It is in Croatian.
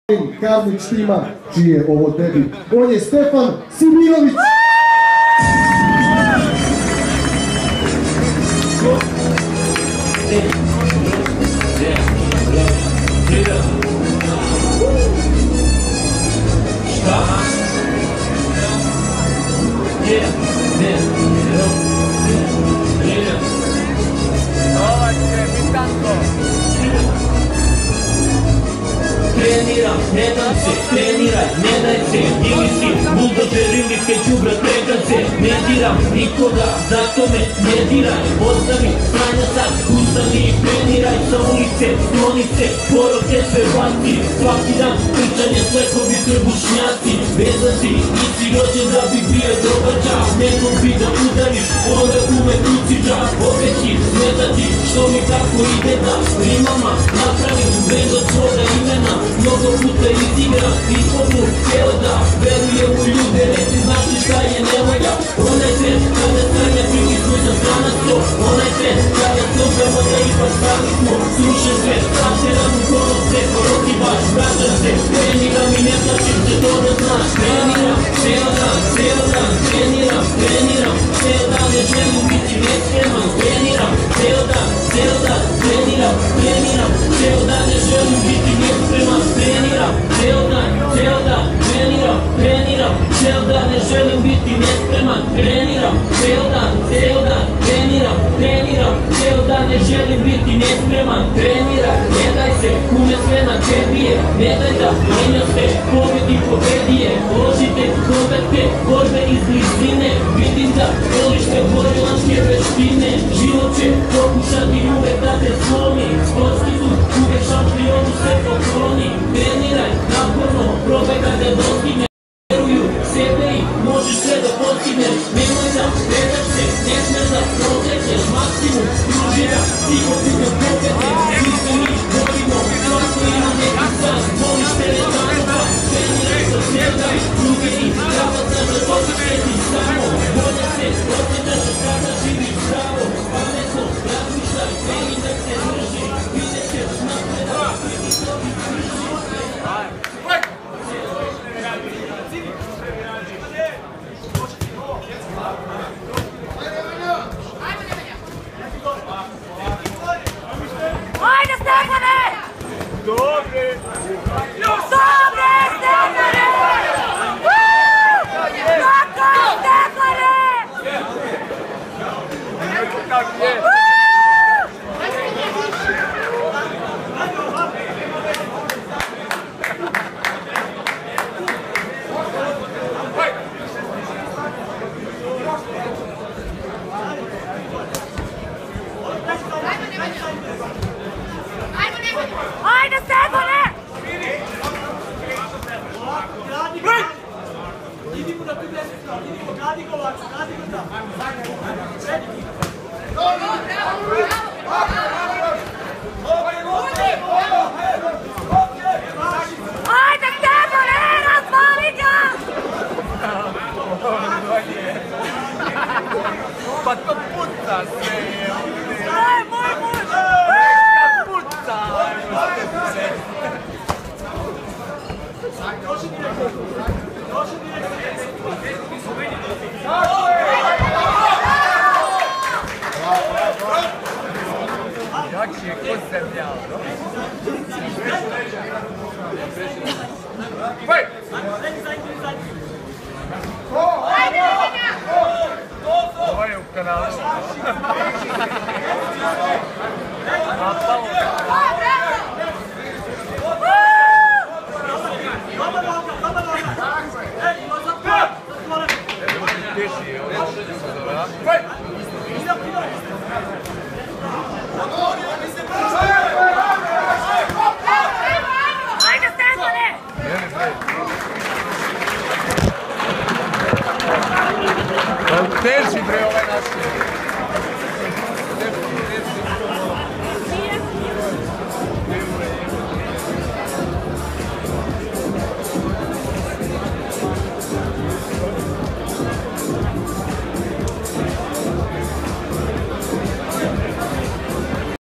Karnić tima, čiji je ovo debi. On je Stefan Simirović. Treniram, ne dam se, treniraj, ne daj se, ili si buldožer ili keđubra, pregam se, ne diram nikoga, zato me ne diraj, ostavi, stranja sad, ustani i treniraj sa ulice, klonice, poroke sve vlasti, svaki dan pričanje slekovi trbušnjaci, vezaci, nisi rođen da bi bio događa, nekog bi da udariš, onda ume tuciđa, obeći, ne da ti, što mi kako ide da rimama napravim bez od svoga imena. Mnogo puta izigram ispomu, htjela da verujem u ljude, reci znaš li šta je nevolja. Onaj tren kada stranja prvi svoj za stranac to, onaj tren kada slušamo da ipak stali smo. Slušaj sve, prate nam u kono sve, poroki baš, vraćam se, treniram i ne plašim se, to da znaš. Treniram, ceo dan, treniram, ceo dan ne želim biti nespreman. Treniram, ceo dan, treniram, ceo dan ne želim biti nespreman. Treniram, ceo dan, treniram, ceo dan ne želim biti nespreman. Treniram, ceo dan, treniram, ceo dan ne želim biti nespreman. Treniram, ne daj se, kume sve na tebi je, ne daj da menja se, pobedi pobedije. Uložite kontakte, borbe iz blizine, vidim da voliš te borilačke veštine. Život će pokušati uvek da te slomi, sportski su uvek šampionu se pokloni. Treniraj, naporno, probaj da te dostigne, veruju sebe i možeš sve da postigneš. Nemoj da predaš se, ne smeš da protekneš maksimum, družina, psihofizička pobede. Svi se mi volimo, svako ima neki san, voliš teretanova, treniraj sa sebe, druge i prava znaš da potičeš ti samo. Bolje se osjećaš kada živiš zdravo, pametno, razmišljaj, treninaj se drži, vidjet ćeš napredak, vidi sobi drži. Ajde, Stefane! Dobre, Stefane! Tako, Stefane! Kako je? Ajde, Stefane! Idimo da tu desno, idimo, gradi go ovako, gradi go da. Ajde, Stefane, razvali ga! Pa to puca sve je. Aj, moj muž! Puca! Jak się kusem miał, no? Ovo je u kanalu.